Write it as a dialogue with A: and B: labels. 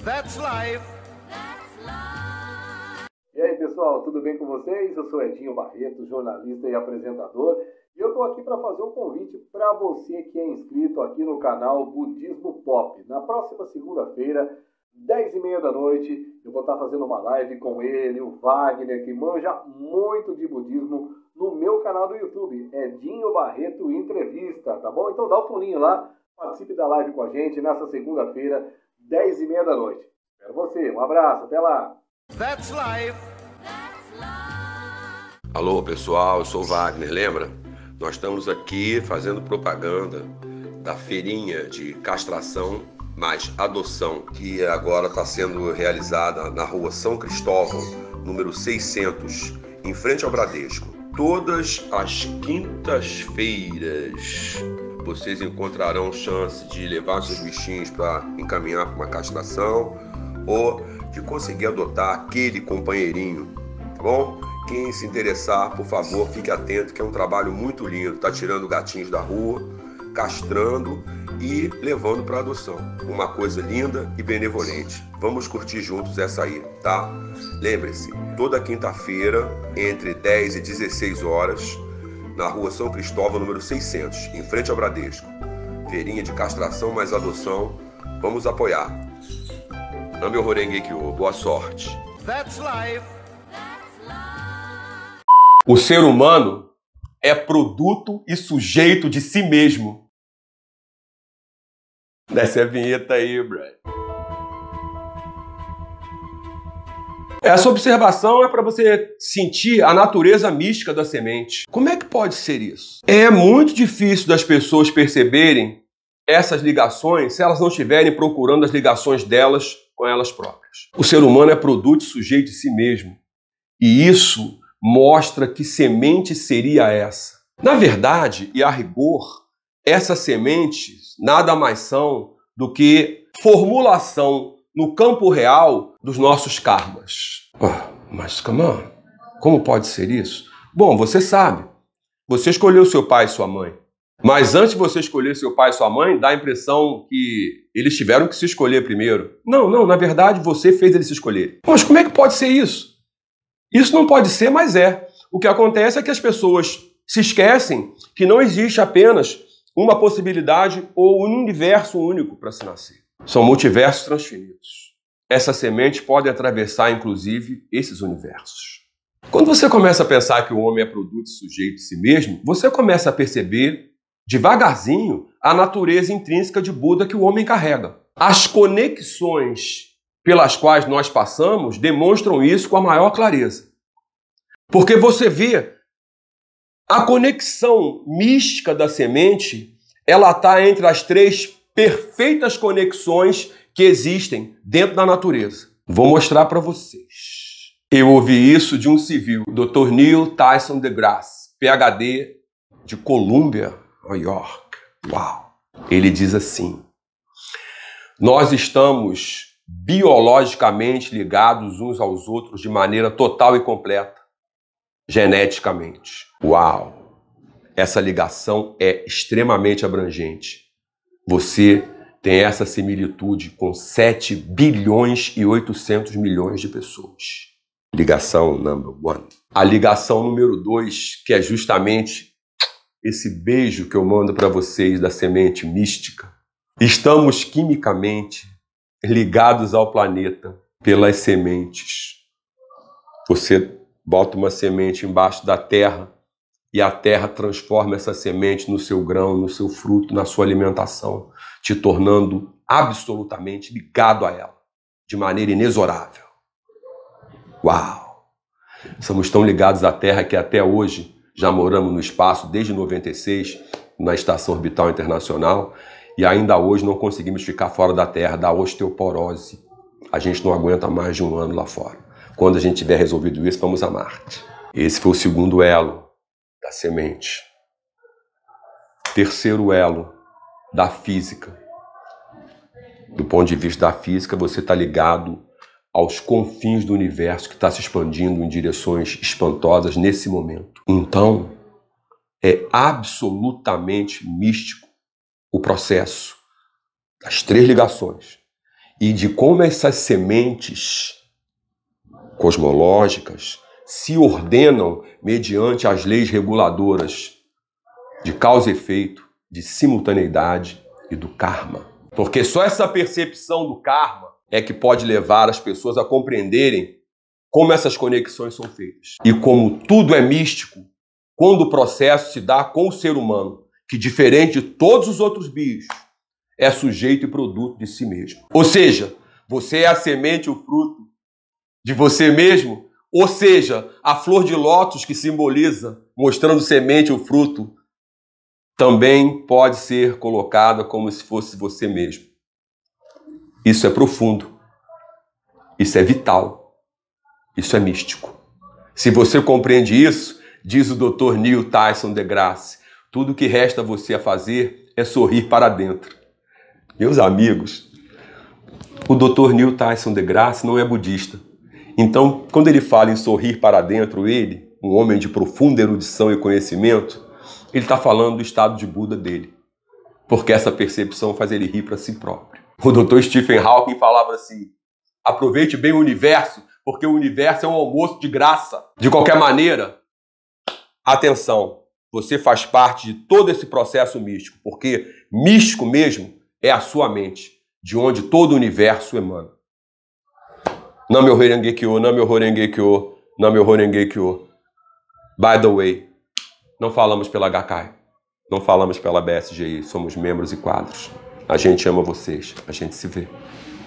A: That's life.
B: E aí pessoal, tudo bem com vocês? Eu sou Edinho Barreto, jornalista e apresentador, e eu estou aqui para fazer um convite para você que é inscrito aqui no canal Budismo Pop. Na próxima segunda-feira, 10h30 da noite, eu vou estar fazendo uma live com ele, o Wagner, que manja muito de budismo, no meu canal do YouTube, Edinho Barreto Entrevista, tá bom? Então dá um pulinho lá, participe da live com a gente nessa segunda-feira, 10h30 da noite. Espero você, um abraço, até lá!
A: That's life.
C: Alô pessoal, eu sou o Wagner, lembra? Nós estamos aqui fazendo propaganda da feirinha de castração mais adoção, que agora está sendo realizada na rua São Cristóvão, número 600, em frente ao Bradesco. Todas as quintas-feiras vocês encontrarão chance de levar seus bichinhos para encaminhar para uma castração ou de conseguir adotar aquele companheirinho, tá bom? Quem se interessar, por favor, fique atento, que é um trabalho muito lindo. Tá tirando gatinhos da rua, castrando e levando para adoção. Uma coisa linda e benevolente. Vamos curtir juntos essa aí, tá? Lembre-se, toda quinta-feira, entre 10 e 16 horas, na rua São Cristóvão, número 600, em frente ao Bradesco. Feirinha de castração mais adoção. Vamos apoiar. Namyo Horenge Kyo, boa sorte.
A: That's life.
D: O ser humano é produto e sujeito de si mesmo. Desce a vinheta aí, Brad. Essa observação é para você sentir a natureza mística da semente. Como é que pode ser isso? É muito difícil das pessoas perceberem essas ligações se elas não estiverem procurando as ligações delas com elas próprias. O ser humano é produto e sujeito de si mesmo. E isso mostra que semente seria essa. Na verdade, e a rigor, essas sementes nada mais são do que formulação no campo real dos nossos karmas. Mas, como pode ser isso? Bom, você sabe. Você escolheu seu pai e sua mãe. Mas antes de você escolher seu pai e sua mãe, dá a impressão que eles tiveram que se escolher primeiro. Não, na verdade você fez eles se escolher. Mas como é que pode ser isso? Isso não pode ser, mas é. O que acontece é que as pessoas se esquecem que não existe apenas uma possibilidade ou um universo único para se nascer. São multiversos transfinitos. Essa semente pode atravessar, inclusive, esses universos. Quando você começa a pensar que o homem é produto e sujeito de si mesmo, você começa a perceber devagarzinho a natureza intrínseca de Buda que o homem carrega. As conexões pelas quais nós passamos demonstram isso com a maior clareza. Porque você vê a conexão mística da semente, ela está entre as três perfeitas conexões que existem dentro da natureza. Vou mostrar para vocês. Eu ouvi isso de um civil, Dr. Neil Tyson deGrasse, PhD de Columbia, Nova York. Uau! Ele diz assim: nós estamos biologicamente ligados uns aos outros de maneira total e completa, geneticamente. Uau! Essa ligação é extremamente abrangente. Você tem essa similitude com 7 bilhões e 800 milhões de pessoas. Ligação number 1. A ligação número 2, que é justamente esse beijo que eu mando para vocês da semente mística. Estamos quimicamente ligados ao planeta pelas sementes. Você bota uma semente embaixo da terra e a terra transforma essa semente no seu grão, no seu fruto, na sua alimentação, te tornando absolutamente ligado a ela, de maneira inexorável. Uau! Somos tão ligados à terra que até hoje já moramos no espaço desde 96, na Estação Orbital Internacional, e ainda hoje não conseguimos ficar fora da Terra, da osteoporose. A gente não aguenta mais de um ano lá fora. Quando a gente tiver resolvido isso, vamos a Marte. Esse foi o segundo elo da semente. Terceiro elo da física. Do ponto de vista da física, você está ligado aos confins do universo que está se expandindo em direções espantosas nesse momento. Então, é absolutamente místico o processo das 3 ligações. e de como essas sementes cosmológicas se ordenam mediante as leis reguladoras de causa e efeito, de simultaneidade e do karma. Porque só essa percepção do karma é que pode levar as pessoas a compreenderem como essas conexões são feitas. E como tudo é místico, quando o processo se dá com o ser humano, que diferente de todos os outros bichos, é sujeito e produto de si mesmo. Ou seja, você é a semente, o fruto de você mesmo, ou seja, a flor de lótus que simboliza, mostrando semente, o fruto, também pode ser colocada como se fosse você mesmo. Isso é profundo. Isso é vital. Isso é místico. Se você compreende isso, diz o Dr. Neil Tyson deGrasse, tudo o que resta a você a fazer é sorrir para dentro. Meus amigos, o Dr. Neil Tyson deGrasse não é budista. Então, quando ele fala em sorrir para dentro, ele, um homem de profunda erudição e conhecimento, ele está falando do estado de Buda dele. Porque essa percepção faz ele rir para si próprio. O Dr. Stephen Hawking falava assim, aproveite bem o universo, porque o universo é um almoço de graça. De qualquer maneira, atenção, você faz parte de todo esse processo místico, porque místico mesmo é a sua mente, de onde todo o universo emana. Namyo Horenge Kyo, Namyo Horenge Kyo, Namyo Horenge Kyo. By the way, não falamos pela Gakkai, não falamos pela BSGI, somos membros e quadros. A gente ama vocês, a gente se vê.